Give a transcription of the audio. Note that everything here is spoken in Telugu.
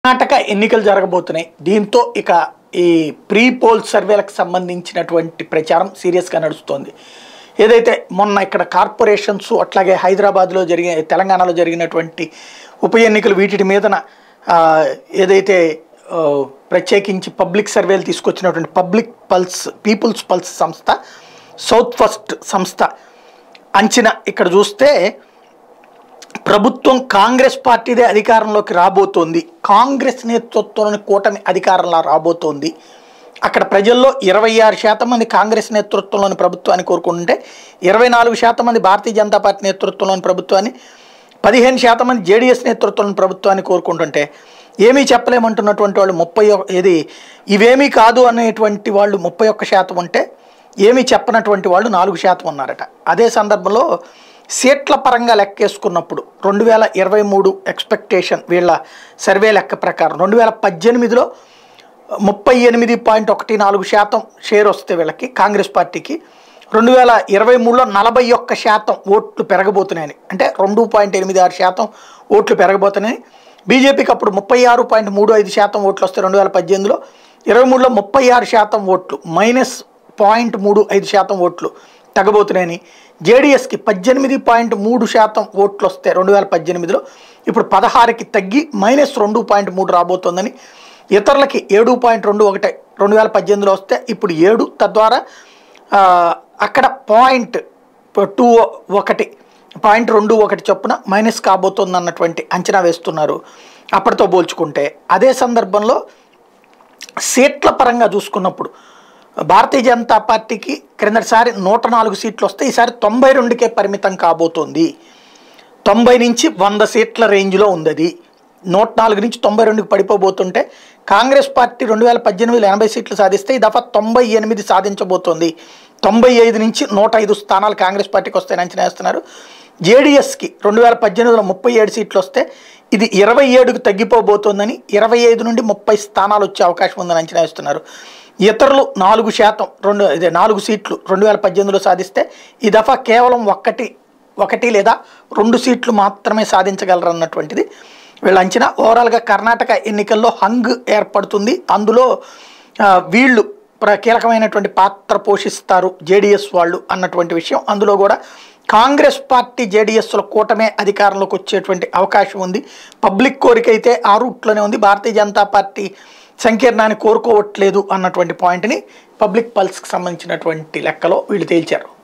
కర్ణాటక ఎన్నికలు జరగబోతున్నాయి. దీంతో ఇక ఈ ప్రీ పోల్ సర్వేలకు సంబంధించినటువంటి ప్రచారం సీరియస్గా నడుస్తోంది. ఏదైతే మొన్న ఇక్కడ కార్పొరేషన్స్ అట్లాగే హైదరాబాద్లో తెలంగాణలో జరిగినటువంటి ఉప ఎన్నికలు వీటి మీదన ఏదైతే ప్రత్యేకించి పబ్లిక్ సర్వేలు తీసుకొచ్చినటువంటి పీపుల్స్ పల్స్ సంస్థ, సౌత్ ఫస్ట్ సంస్థ అంచనా ఇక్కడ చూస్తే ప్రభుత్వం కాంగ్రెస్ పార్టీదే అధికారంలోకి రాబోతోంది, కాంగ్రెస్ నేతృత్వంలోని కూటమి అధికారంలో రాబోతోంది. అక్కడ ప్రజల్లో 26% మంది కాంగ్రెస్ నేతృత్వంలోని ప్రభుత్వాన్ని కోరుకుంటుంటే 24% మంది భారతీయ జనతా పార్టీ నేతృత్వంలోని ప్రభుత్వాన్ని, 15% మంది జేడీఎస్ నేతృత్వంలోని ప్రభుత్వాన్ని కోరుకుంటుంటే ఏమీ చెప్పలేమంటున్నటువంటి వాళ్ళు ఇవేమీ కాదు అనేటువంటి వాళ్ళు 31% ఉంటే ఏమీ చెప్పనటువంటి వాళ్ళు 4% ఉన్నారట. అదే సందర్భంలో సీట్ల పరంగా లెక్కేసుకున్నప్పుడు 2023 ఎక్స్పెక్టేషన్ వీళ్ళ సర్వే లెక్క ప్రకారం 2018లో 38.14% షేర్ వస్తే వీళ్ళకి కాంగ్రెస్ పార్టీకి, 2023లో 41% ఓట్లు పెరగబోతున్నాయని, అంటే 2.86% ఓట్లు పెరగబోతున్నాయని. బీజేపీకి అప్పుడు 36.35% ఓట్లు వస్తే 2018లో, 23లో 36% ఓట్లు -0.35% ఓట్లు తగ్గబోతున్నాయని. జేడీఎస్కి 18.3% ఓట్లు వస్తే 2018లో ఇప్పుడు 16కి తగ్గి -2.3 రాబోతోందని. ఇతరులకి 7.21 2018లో వస్తే ఇప్పుడు 7, తద్వారా అక్కడ 0.21 చొప్పున మైనస్ కాబోతోంది అన్నటువంటి అంచనా వేస్తున్నారు అప్పటితో పోల్చుకుంటే. అదే సందర్భంలో సీట్ల పరంగా చూసుకున్నప్పుడు భారతీయ జనతా పార్టీకి క్రిందటిసారి 104 సీట్లు వస్తే ఈసారి 92కే పరిమితం కాబోతోంది. 90 నుంచి 100 సీట్ల రేంజ్లో ఉంది. అది 104 నుంచి 92కి పడిపోబోతుంటే కాంగ్రెస్ పార్టీ 2018లో 80 సీట్లు సాధిస్తే ఈ దఫా 98 సాధించబోతోంది. 95 నుంచి 105 స్థానాలు కాంగ్రెస్ పార్టీకి వస్తాయని అంచనా వేస్తున్నారు. జేడీఎస్కి 2018లో 37 సీట్లు వస్తే ఇది 27కి తగ్గిపోబోతోందని, 25 నుండి 30 స్థానాలు వచ్చే అవకాశం ఉందని అంచనా వేస్తున్నారు. ఇతరులు 4 సీట్లు 2018లో సాధిస్తే ఈ దఫా కేవలం ఒకటి లేదా 2 సీట్లు మాత్రమే సాధించగలరు అన్నటువంటిది వీళ్ళ అంచనా. ఓవరాల్గా కర్ణాటక ఎన్నికల్లో హంగ్ ఏర్పడుతుంది. అందులో వీళ్ళు కీలకమైనటువంటి పాత్ర పోషిస్తారు జేడీఎస్ వాళ్ళు అన్నటువంటి విషయం. అందులో కూడా కాంగ్రెస్ పార్టీ జేడీఎస్ల కూటమే అధికారంలోకి వచ్చేటువంటి అవకాశం ఉంది. పబ్లిక్ కోరిక అయితే ఆ రూట్లోనే ఉంది. భారతీయ జనతా పార్టీ సంకీర్ణాన్ని కోరుకోవట్లేదు అన్నటువంటి పాయింట్ని పబ్లిక్ పల్స్కి సంబంధించినటువంటి లెక్కలో వీళ్ళు తేల్చారు.